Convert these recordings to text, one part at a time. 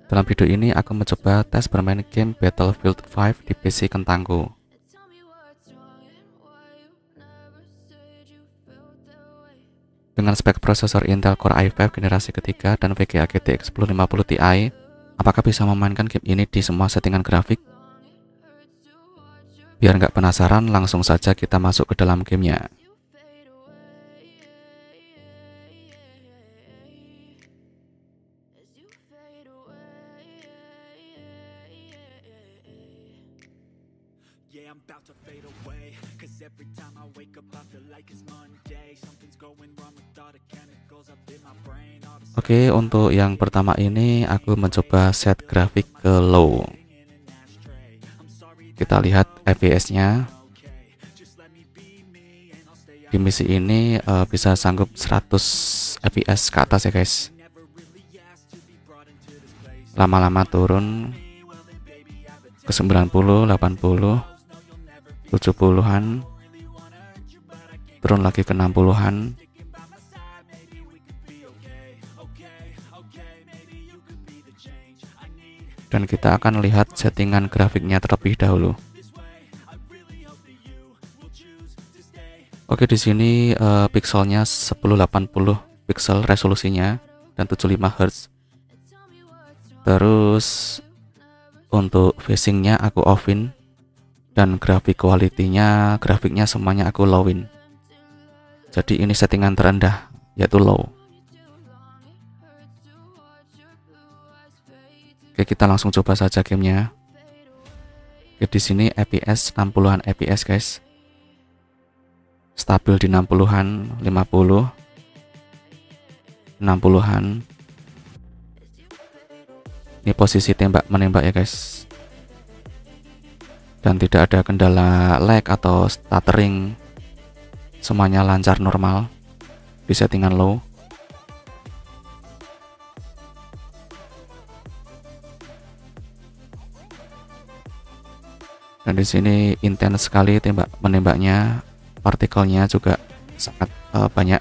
Dalam video ini aku mencoba tes bermain game Battlefield 5 di PC kentangku. Dengan spek prosesor Intel Core i5 generasi ketiga dan VGA GTX 1050 Ti, apakah bisa memainkan game ini di semua settingan grafik? Biar nggak penasaran, langsung saja kita masuk ke dalam gamenya. Oke, untuk yang pertama ini aku mencoba set grafik ke low. Kita lihat FPS-nya. Di misi ini bisa sanggup 100 FPS ke atas ya guys. Lama-lama turun ke 90, 80, 70-an, turun lagi ke 60-an. Dan kita akan lihat settingan grafiknya terlebih dahulu. Oke, di sini pixelnya 1080 pixel resolusinya dan 75 Hz. Terus untuk facingnya aku offin dan grafik quality-nya, grafiknya semuanya aku lowin. Jadi ini settingan terendah yaitu low. Oke, kita langsung coba saja gamenya. Oke, di sini FPS 60-an FPS guys. Stabil di 60-an, 50, 60-an. Ini posisi tembak menembak ya guys. Dan tidak ada kendala lag atau stuttering. Semuanya lancar normal di settingan low. Dan di sini intens sekali tembak menembaknya, partikelnya juga sangat banyak.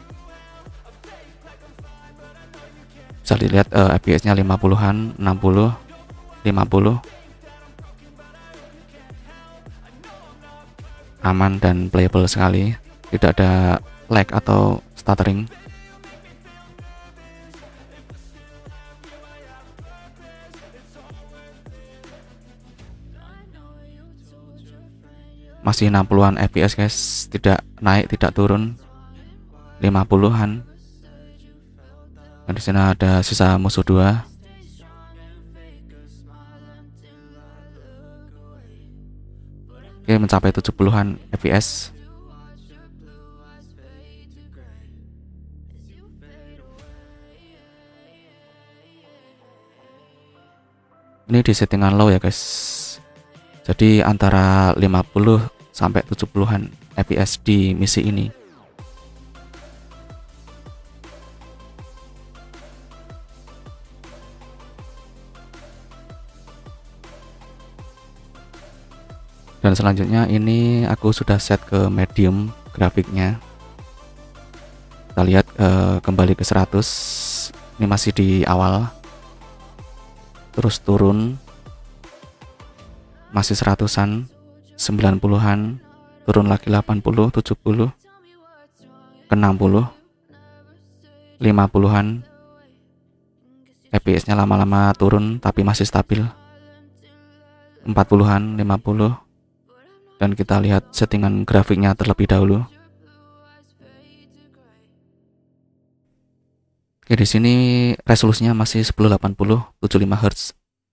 Bisa dilihat FPS-nya 50-an, 60, 50. Aman dan playable sekali, tidak ada lag atau stuttering. Masih 60-an FPS guys, tidak naik, tidak turun. 50-an. Dan di sana ada sisa musuh 2. Oke, mencapai 70-an FPS. Ini di settingan low ya guys. Jadi antara 50 sampai 70-an FPS di misi ini. Dan selanjutnya ini aku sudah set ke medium grafiknya. Kita lihat kembali ke 100. Ini masih di awal. Terus turun. Masih 100-an, 90-an, turun lagi 80, 70, ke 60, 50-an. FPS-nya lama-lama turun tapi masih stabil. 40-an, 50. Dan kita lihat settingan grafiknya terlebih dahulu. Oke, di sini resolusinya masih 1080, 75 Hz.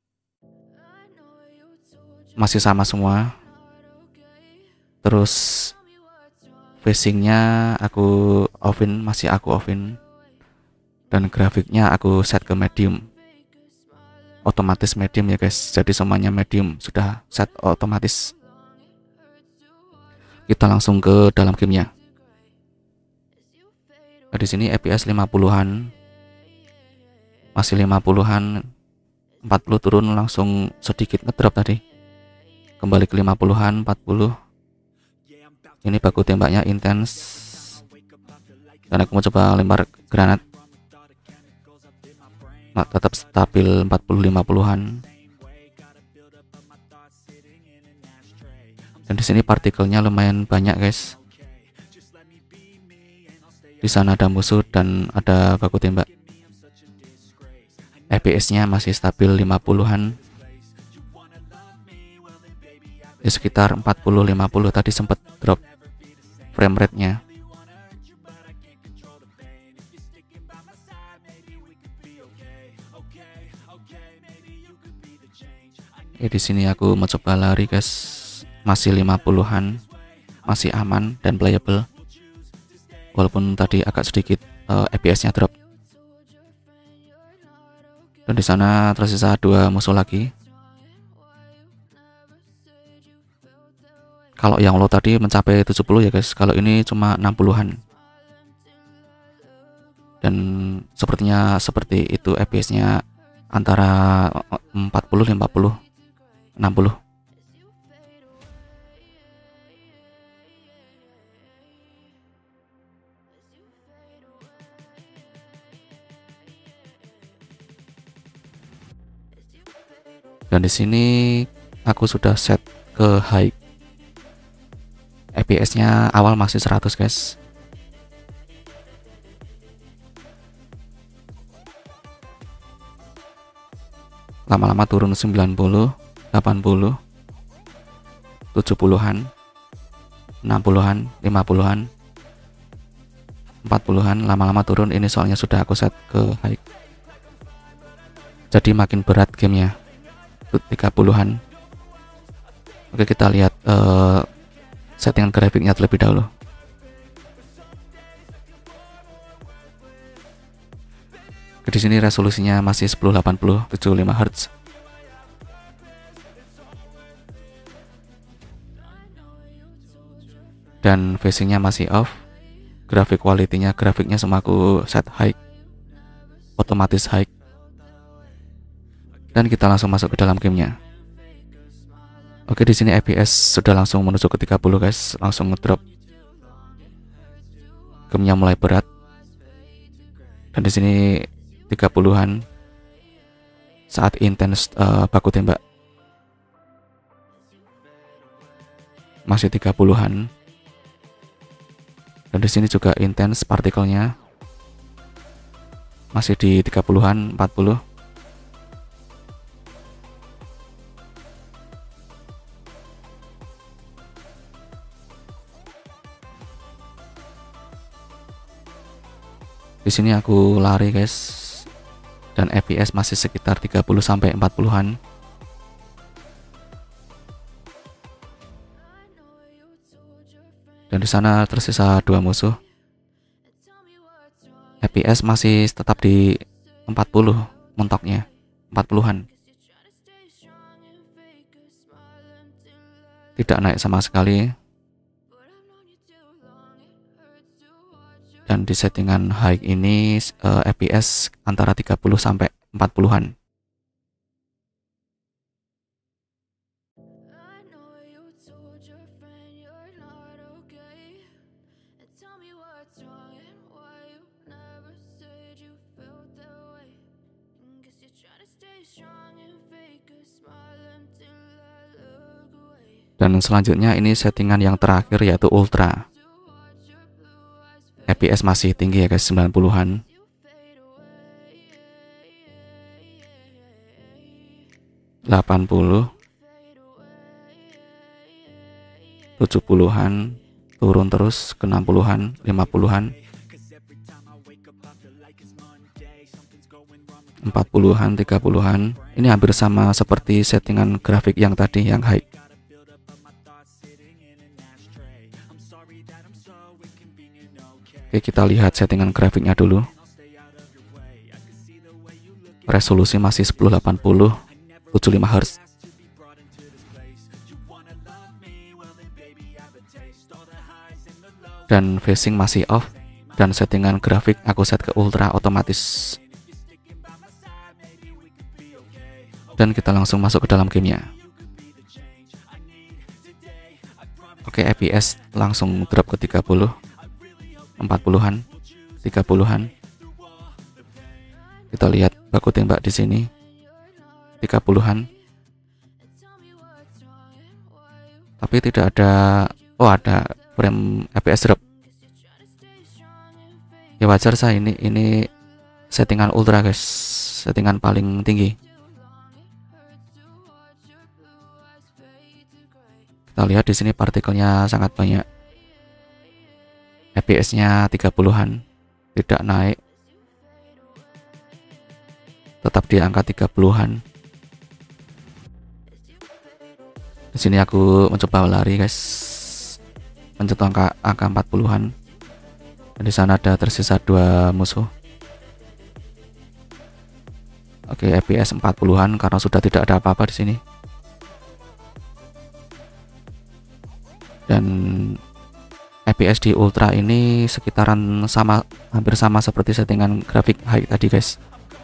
Masih sama semua. Terus facingnya aku offin, masih aku offin. Dan grafiknya aku set ke medium. Otomatis medium ya guys. Jadi semuanya medium, sudah set otomatis. Kita langsung ke dalam gamenya. Nah, di sini FPS 50-an. Masih 50-an. 40 turun langsung sedikit ngedrop tadi. Kembali ke 50-an, 40. Ini baku tembaknya intens. Dan aku mau coba lempar granat. tetap stabil 40-50-an. Dan di sini partikelnya lumayan banyak, guys. Di sana ada musuh dan ada baku tembak. FPS-nya masih stabil 50-an. Di sekitar 40-50 tadi sempat drop frame rate-nya. Di sini aku mencoba lari, guys. Masih 50-an, masih aman dan playable. Walaupun tadi agak sedikit FPS-nya drop. Dan di sana tersisa 2 musuh lagi. Kalau yang low tadi mencapai 70 ya, guys. Kalau ini cuma 60-an. Dan sepertinya seperti itu FPS-nya antara 40, 50, 60. Dan di sini aku sudah set ke high. FPS-nya awal masih 100, guys. Lama-lama turun 90, 80, 70-an, 60-an, 50-an, 40-an, lama-lama turun. Ini soalnya sudah aku set ke high. Jadi makin berat gamenya. 30-an. Oke, kita lihat settingan grafiknya terlebih dahulu. Di sini resolusinya masih 1080 75 Hz. Dan facingnya masih off. Grafik quality-nya, grafiknya semua aku set high, otomatis high. Dan kita langsung masuk ke dalam gamenya. Oke, di sini FPS sudah langsung menuju ke 30, guys. Langsung ngedrop. Gamenya mulai berat. Dan di sini 30-an saat intens baku tembak. Masih 30-an. Dan di sini juga intens partikelnya. Masih di 30-an, 40. Di sini aku lari, guys. Dan FPS masih sekitar 30 sampai 40-an. Dan di sana tersisa 2 musuh. FPS masih tetap di 40 mentoknya, 40-an. Tidak naik sama sekali. Dan di settingan high ini FPS antara 30 sampai 40-an. Dan selanjutnya ini settingan yang terakhir yaitu ultra. FPS masih tinggi ya, guys, 90-an. (80), 70-an, turun terus ke 60-an, 50-an, 40-an, 30-an. Ini hampir sama seperti settingan grafik yang tadi yang high. Oke, kita lihat settingan grafiknya dulu. Resolusi masih 1080 75 Hz. Dan facing masih off. Dan settingan grafik aku set ke ultra otomatis. Dan kita langsung masuk ke dalam gamenya. Oke, FPS langsung drop ke 30, 40-an, 30-an. Kita lihat baku tembak di sini 30-an. Tapi tidak ada, oh ada frame FPS drop. Ya wajar saya, ini settingan ultra guys, settingan paling tinggi. Kita lihat di sini partikelnya sangat banyak. FPS-nya 30-an, tidak naik. Tetap di angka 30-an. Di sini aku mencoba lari guys, menyentuh angka 40-an. Dan di sana ada tersisa 2 musuh. Oke, FPS 40-an karena sudah tidak ada apa-apa di sini. Dan FPS di ultra ini sekitaran sama, hampir sama seperti settingan grafik high tadi guys.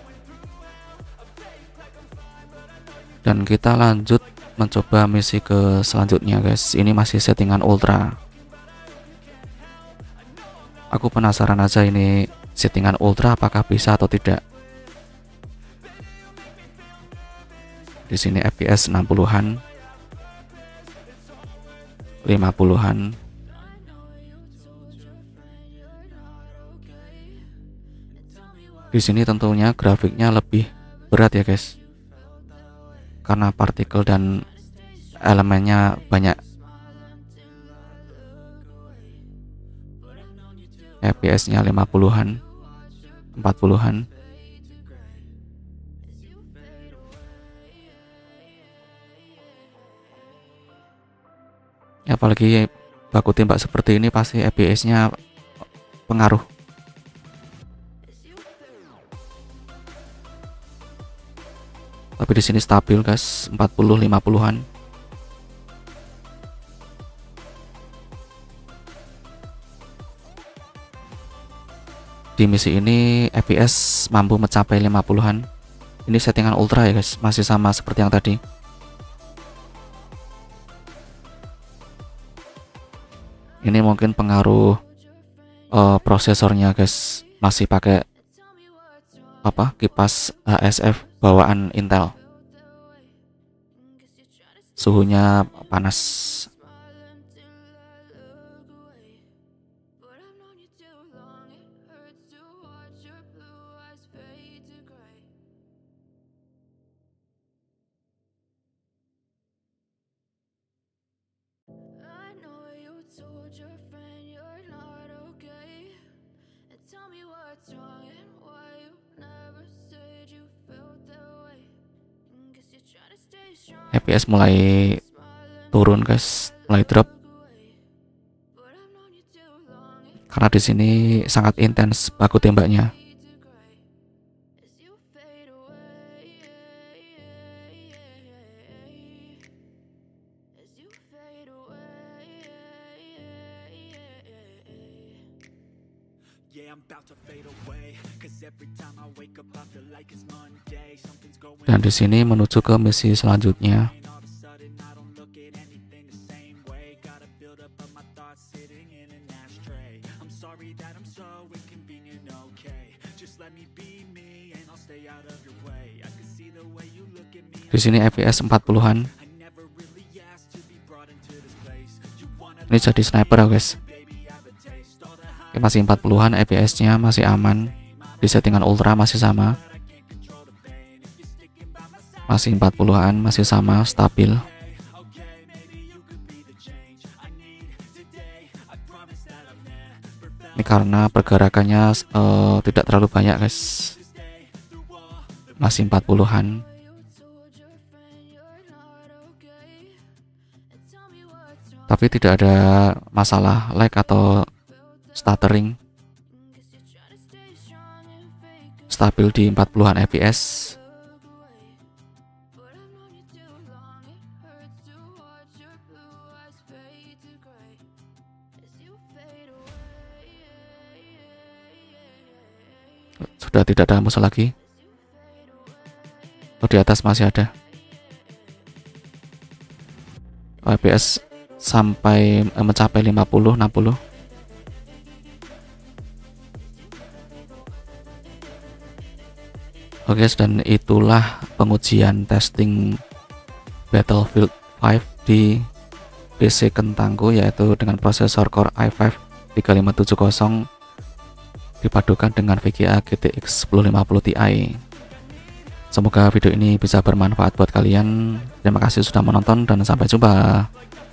Dan kita lanjut mencoba misi ke selanjutnya guys. Ini masih settingan ultra. Aku penasaran aja ini settingan ultra apakah bisa atau tidak. Di sini FPS 60-an, 50-an. Di sini tentunya grafiknya lebih berat ya guys, karena partikel dan elemennya banyak. FPS-nya 50-an, 40-an. Apalagi baku tembak seperti ini pasti FPS-nya pengaruh. Tapi di sini stabil guys, 40-50-an. Di misi ini FPS mampu mencapai 50-an. Ini settingan ultra ya guys, masih sama seperti yang tadi. Ini mungkin pengaruh prosesornya guys, masih pakai kipas ASF bawaan Intel. Suhunya panas. FPS mulai turun guys, mulai drop. Karena di sini sangat intens baku tembaknya. Dan di sini menuju ke misi selanjutnya. Di sini FPS 40-an. Ini jadi sniper guys. Oke, masih 40-an, FPS-nya masih aman. Di settingan ultra masih sama. Masih 40-an, masih sama, stabil. Ini karena pergerakannya tidak terlalu banyak guys. Masih 40-an. Tapi tidak ada masalah lag atau stuttering. Stabil di 40-an FPS. Sudah tidak ada musuh lagi. Oh, di atas masih ada. FPS sampai mencapai 50-60. Oke guys, dan itulah pengujian testing Battlefield 5 di PC kentangku, yaitu dengan prosesor Core i5 3570 dipadukan dengan VGA GTX 1050 Ti. Semoga video ini bisa bermanfaat buat kalian. Terima kasih sudah menonton dan sampai jumpa.